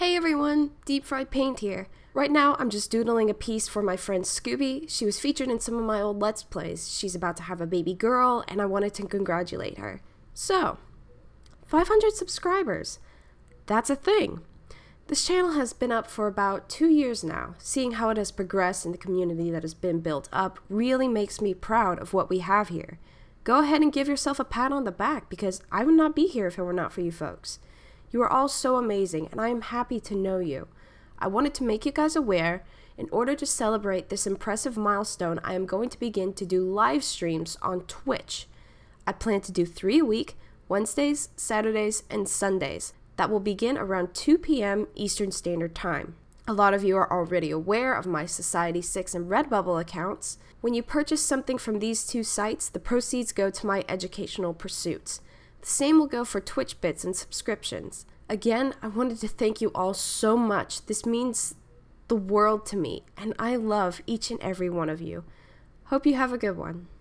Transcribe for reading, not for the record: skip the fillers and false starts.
Hey everyone, Deep Fried Paint here. Right now I'm just doodling a piece for my friend Scooby. She was featured in some of my old Let's Plays. She's about to have a baby girl and I wanted to congratulate her. So, 500 subscribers. That's a thing. This channel has been up for about 2 years now. Seeing how it has progressed in the community that has been built up really makes me proud of what we have here. Go ahead and give yourself a pat on the back because I would not be here if it were not for you folks. You are all so amazing, and I am happy to know you. I wanted to make you guys aware, in order to celebrate this impressive milestone, I am going to begin to do live streams on Twitch. I plan to do 3 a week, Wednesdays, Saturdays, and Sundays. That will begin around 2 p.m. Eastern Standard Time. A lot of you are already aware of my Society 6 and Redbubble accounts. When you purchase something from these two sites, the proceeds go to my educational pursuits. The same will go for Twitch bits and subscriptions. Again, I wanted to thank you all so much. This means the world to me, and I love each and every one of you. Hope you have a good one.